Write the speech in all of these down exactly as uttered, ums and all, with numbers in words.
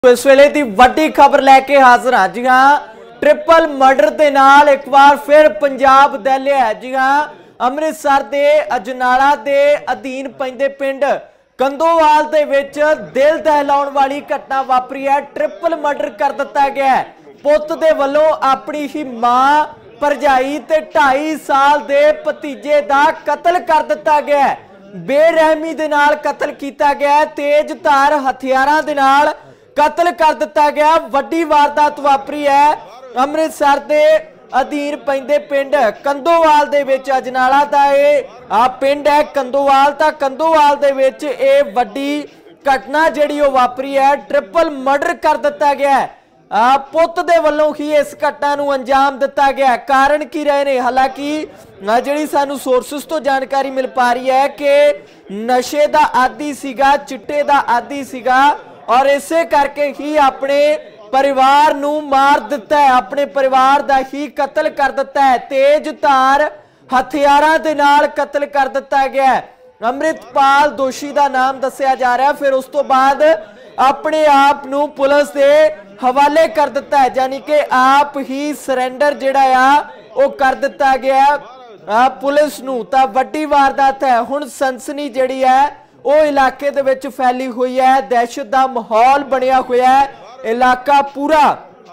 इस वेले की वड्डी खबर लैके हाजिर हाँ। जी हाँ, ट्रिपल मर्डर के नाल एक बार फिर पंजाब दहलिया है। जी हाँ, अमृतसर के अजनाला के अधीन पैंदे पिंड कंदोवाल दे विच दिल दहलाउण वाली घटना वापरी है। ट्रिपल मर्डर कर दिता गया है। पुत दे वल्लों अपनी ही मां, भरजाई ते ढाई साल दे भतीजे दा कतल कर दिता गया है। बेरहमी दे नाल कतल किया गया है। तेज धार हथियारां दे नाल कतल कर दिता गया। वड्डी वारदात वापरी है अमृतसर के अधीन पैंदे पिंड कंदोवाल दे विच। अजनाला दा ये पिंड है कंदोवाल। तां कंदोवाल दे विच ये वड्डी घटना जिहड़ी ओह वापरी है। ट्रिपल मर्डर कर दिता गया है। आ, पुत दे वल्लों ही इस घटना नूं अंजाम दिता गया। कारण की रहे ने, हालांकि जिहड़ी सानू सोर्सेस तो जानकारी मिल पा रही है कि नशे दा आदी सीगा, चिट्टे दा आदी सीगा और इसे करके ही अपने परिवार नू मार दिता है, अपने परिवार दा ही कतल कर दिता है। तेज धार हथियारां दे नाल कतल कर दिता गया है। अमृतपाल दोषी दा नाम दस्सिया जा रहा है। फिर उस तो बाद अपने आप नू पुलिस दे हवाले कर दिता है, यानी कि आप ही सरेंडर जिहड़ा आ वो कर दिता गया आ पुलिस नू। तां वड्डी वारदात है। हुण सनसनी जिहड़ी है वो इलाके दे विच फैली हुई है। दहशत दा माहौल बनिया हुआ है। इलाका पूरा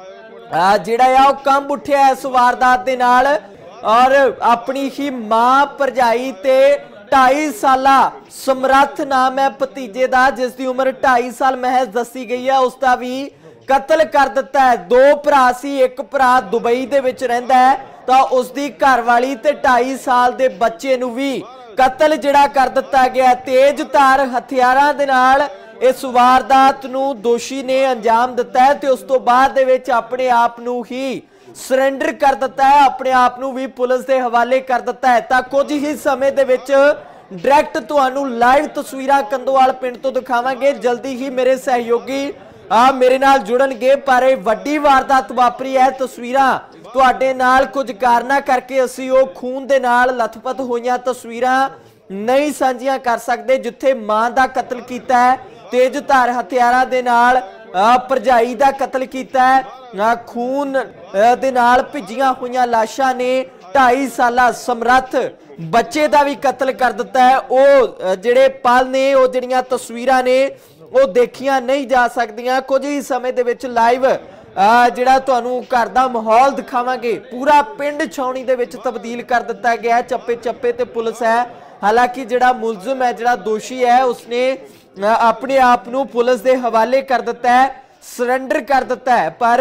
जिहड़ा आ वो कंब उठिया इस वारदात दे नाल। और अपनी ही मां, भरजाई ते ढाई साला समरथ नाम है भतीजे दा, जिसकी उम्र ढाई साल महज दसी गई है, उसका भी कतल कर दिता है। दो भरा सी, एक भरा दुबई दे विच रहिंदा है, तो उसकी घरवाली ते ढाई साल दे बच्चे नूं भी कतल जिहड़ा कर दिता गया। तेज धार हथियारां दे नाल इस वारदात नूं दोषी ने अंजाम दिता है। ते उस तो बाद दे विच अपने आप नूं ही सरेंडर कर दिता है, अपने आप नूं भी पुलिस दे हवाले कर दिता है। तां कुछ ही समय दे विच डायरैक्ट तुहानूं लाइव तस्वीरां कंदोवाल पिंड तो दिखावांगे। जल्दी ही मेरे सहयोगी आ मेरे नाल जुड़नगे। पर वड्डी वारदात वापरी है। तस्वीरां तुहाडे नाल कुछ कारणा करके असीं ओह खून दे नाल लथपथ होईयां तस्वीरां नहीं साझीआं कर सकदे, जिथे मां दा कतल कीता है, तेज धार हथियारां दे नाल भरजाई दा कतल कीता है, खून दे नाल भिजियां होईयां लाशां ने ढाई साला समरथ बच्चे दा भी कतल कर दिता है। ओह जिहड़े पल ने, ओह जिहड़ियां तस्वीरां ने वो देखियां नहीं जा सकदियां। कुछ ही समय दे विच लाइव जिहड़ा तुहानूं घर दा माहौल दिखावांगे। पूरा पिंड छाउणी दे विच तब्दील कर दिता गया है। चप्पे चप्पे ते पुलिस है। हालांकि जिहड़ा मुलजिम है, जिहड़ा दोषी है, उसने अपने आप नूं पुलिस दे हवाले कर दिता है, सरेंडर कर दिता है। पर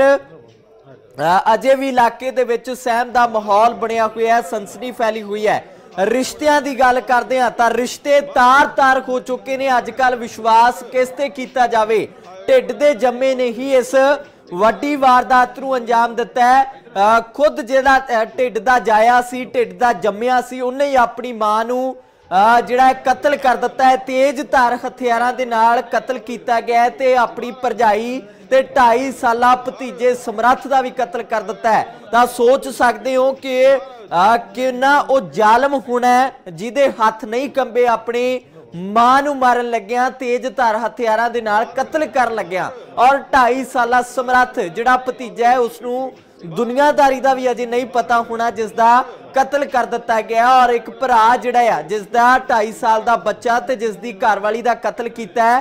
अजे भी इलाके दे विच सहम दा माहौल बनिया हुआ है, सनसनी फैली हुई है। रिश्तियां दी गल करदे हां तां रिश्ते तार तार हो चुके ने। अजकल विश्वास किस ते कीता जावे? ढिड दे जम्मे ने ही इस वड्डी वारदात नूं अंजाम दिता है। खुद जिहड़ा ढिड दा जाया सी, ढिड दा जम्मिया सी, उन्हें ही अपनी मां नूं जिहड़ा कतल कर दिता है। तेज धार हथियारां दे नाल कतल किया गया है। ते अपनी भरजाई ते ढाई साला भतीजे समरथ का भी कतल कर दिता है। तां सोच सकते हो कि कितना वो जालम होना है जिहदे हथ नहीं कंबे, अपनी मां नूं मारन लग्या, तेज धार हथियारां दे नाल कतल कर लग्या। और ढाई साला समरथ जिहड़ा भतीजा है, उसनूं दुनियादारी का भी अजे नहीं पता होना, जिसका कतल कर दिता गया। और एक भरा जिहड़ा है, जिसका ढाई साल का बच्चा ते जिसकी घरवाली का कतल किया है,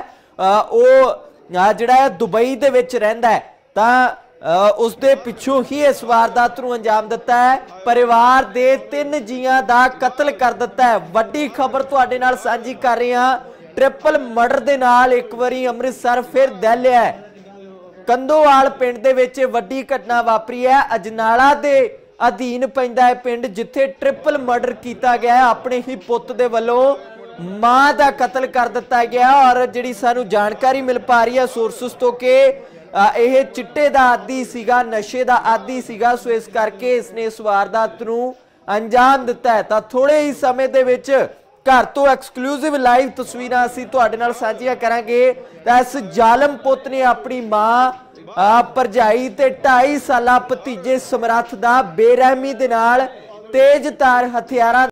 वो जिहड़ा है दुबई दे विच रहिंदा है। तां उसके पिछों ही इस वारदात नूं अंजाम दिता है। परिवार दे तीन जियां दा कतल कर दिता है। वड्डी खबर तुहाडे नाल साझी कर रहे हैं। ट्रिपल मर्डर दे नाल एक बारी अमृतसर फिर दहलिया है। कंदोवाल पिंड दे विच वड्डी घटना वापरी है। अजनाला दे अधीन पैंदा है पिंड, जिथे ट्रिपल मर्डर किया गया है। अपने ही पुत दे वल्लों मां दा कतल कर दिता गया। और जिहड़ी सानू जानकारी मिल पा रही है सोर्सेस तो कि यह चिट्टे दा आदी सीगा, नशे दा आदी सीगा, सो इस करके इसने इस वारदात नूं अंजाम दिता है। तां थोड़े ही समय दे विच घर तो एक्सक्लूसिव लाइव तस्वीरां असीं तुहाडे नाल साझीआं करांगे। तां इस जालम पुत ने अपनी मां, भरजाई ते ढाई साला भतीजे समरथ दा बेरहमी दे नाल तेज धार हथियारां